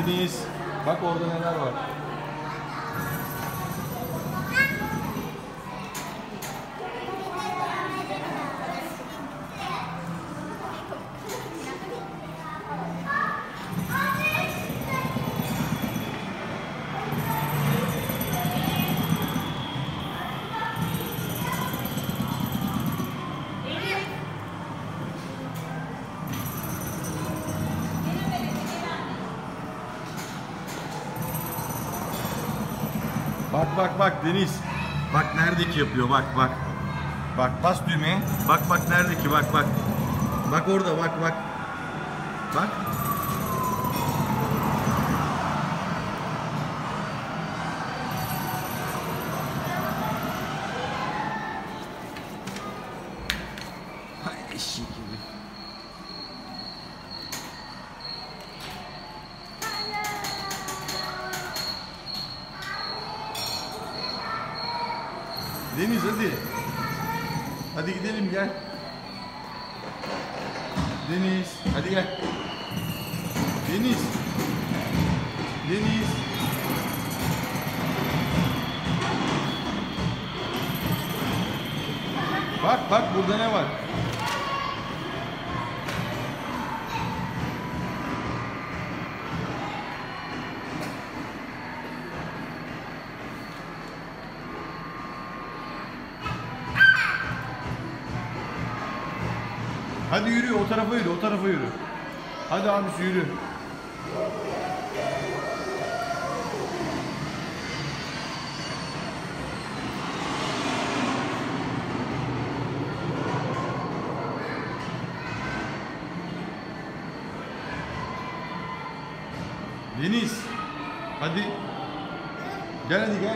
Deniz. Bak orada neler var. Bak bak bak Deniz. Bak neredeki yapıyor bak bak. Bak bas düğmeye. Bak bak neredeki bak bak. Bak orada bak bak. Bak. Hay eşek gibi. Deniz hadi. Hadi gidelim gel. Deniz hadi gel. Deniz. Deniz. Bak bak burada ne var? Hadi yürü o tarafa yürü, o tarafa yürü. Hadi abisi yürü. Deniz. Hadi. Gel hadi gel.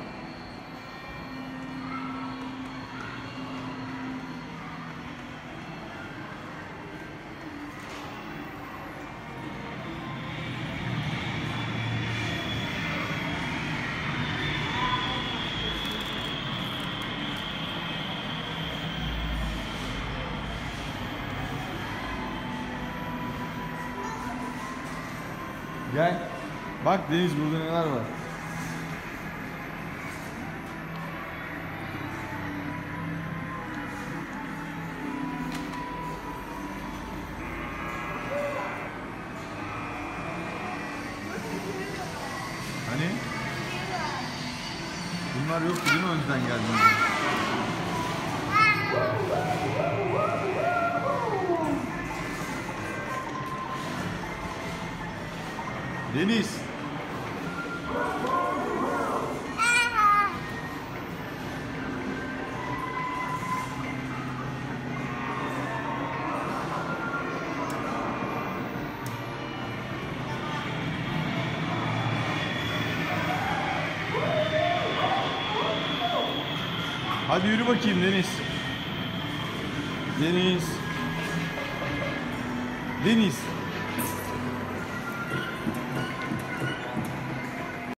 Gel. Bak Deniz burada neler var. Hani? Bunlar yoktu değil mi önceden geldiğinde? Deniz. Hadi yürü bakayım Deniz. Deniz. Deniz.